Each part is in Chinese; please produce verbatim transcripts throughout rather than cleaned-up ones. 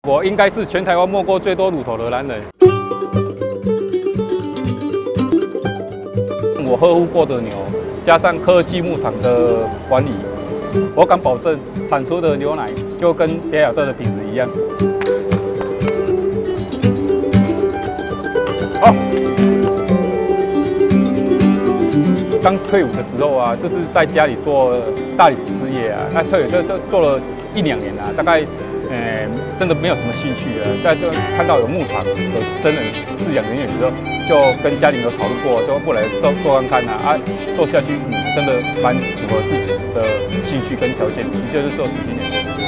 我应该是全台湾摸过最多乳头的男人。我呵护过的牛，加上科技牧场的管理，我敢保证产出的牛奶就跟北海道的品质一样。好，刚退伍的时候啊，就是在家里做大理石事业啊，那退伍就就做了一两年啊，大概。 呃，真的没有什么兴趣了。在这看到有牧场有真人饲养人员之后，就跟家里有讨论过，就过来做做看看啊，啊，做下去、嗯、真的蛮符合自己的兴趣跟条件，的确是做十几年。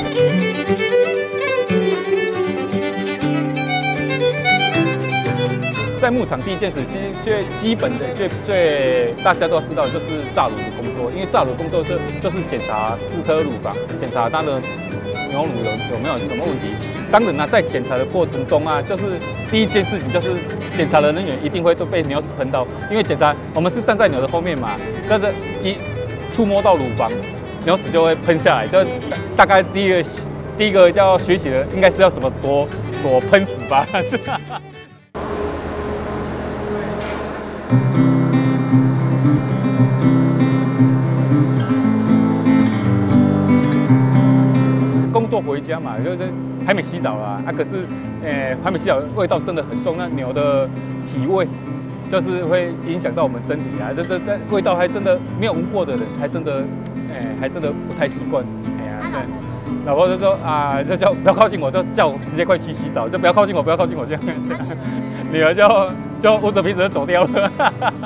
在牧场第一件事，其实最基本的、最最大家都知道就是炸乳的工作，因为炸乳工作是就是检查四颗乳房，检查它的。 牛乳有有没有什么问题？当然呢、啊，在检查的过程中啊，就是第一件事情就是检查的人员一定会都被牛屎喷到，因为检查我们是站在牛的后面嘛，就是一触摸到乳房，牛屎就会喷下来。就大概第一个第一个要学习的应该是要怎么躲躲喷屎吧。工作回家嘛，就是还没洗澡啦，啊，可是，呃，还没洗澡，味道真的很重。那牛的体味，就是会影响到我们身体啊。这这这味道还真的没有闻过的人，还真的，哎、呃，还真的不太习惯。哎呀，对。老婆就说啊，就叫不要靠近我，就叫我直接快去洗澡，就不要靠近我，不要靠近我这样。女儿就就捂着鼻子就走掉了。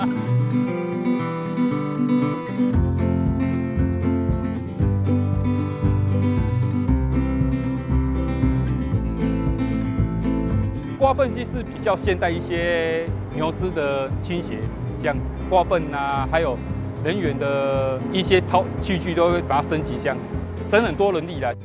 刮粪机是比较现代一些牛只的倾斜，像刮粪啊，还有人员的一些操器具都会把它升级，像省很多人力来。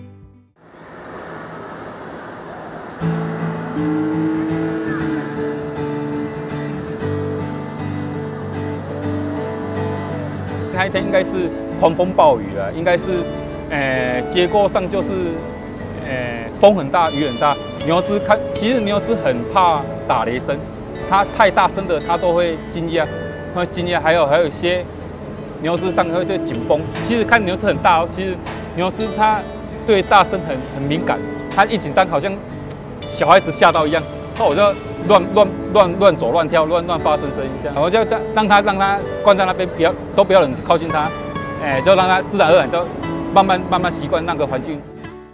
那一天应该是狂风暴雨了，应该是，呃，结构上就是，呃，风很大，雨很大。 牛只看，其实牛只很怕打雷声，它太大声的它都会惊讶，会惊讶。还有还有一些牛只上会就紧绷。其实看牛只很大哦，其实牛只它对大声很很敏感，它一紧张好像小孩子吓到一样。那我就乱乱乱乱走乱跳，乱乱发生声音这样。我就这样让它让它关在那边，不要都不要人靠近它，哎，就让它自然而然就慢慢慢慢习惯那个环境。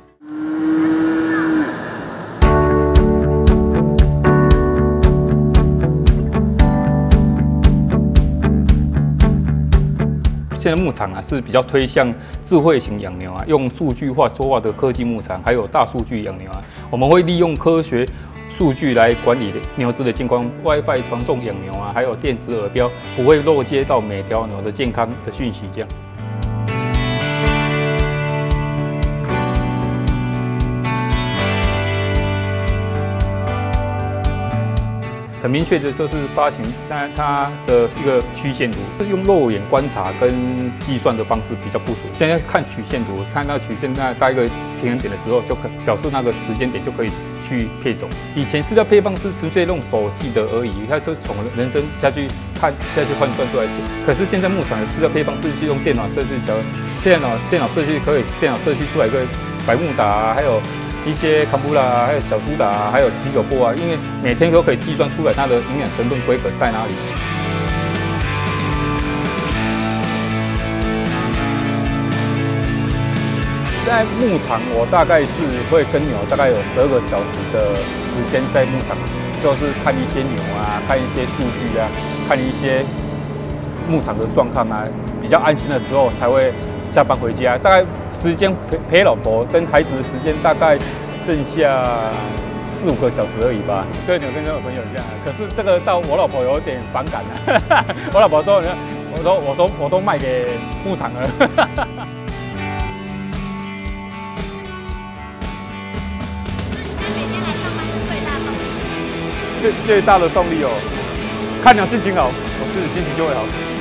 现在牧场啊是比较推向智慧型养牛啊，用数据化说话的科技牧场，还有大数据养牛啊。我们会利用科学数据来管理牛只的健康 ，WiFi 传送养牛啊，还有电子耳标，不会漏接到每条牛的健康的讯息这样。 很明确的就是发行，但它的一个曲线图是用肉眼观察跟计算的方式比较不准。现在看曲线图，看到曲线那大概一个平衡点的时候，就可表示那个时间点就可以去配种。以前饲料配方是纯粹用手记的而已，它就从人生下去看下去换算出来。可是现在牧场的饲料配方是用电脑设计，叫电脑电脑设计可以电脑设计出来一个百慕达、啊，还有。 一些康布拉，还有小苏打，还有啤酒波啊，因为每天都可以计算出来它的营养成分规格在哪里。在牧场，我大概是会跟牛大概有十二个小时的时间在牧场，就是看一些牛啊，看一些数据啊，看一些牧场的状况啊，比较安心的时候才会下班回家，大概。 时间陪陪老婆跟孩子的时间大概剩下四五个小时而已吧。对牛跟跟我朋友一样，可是这个到我老婆有点反感了。我老婆说：“我说我说我都卖给牧场了。” 每天来上班是最大动力。 最最大的动力哦，看牛心情好，我自己心情就会好。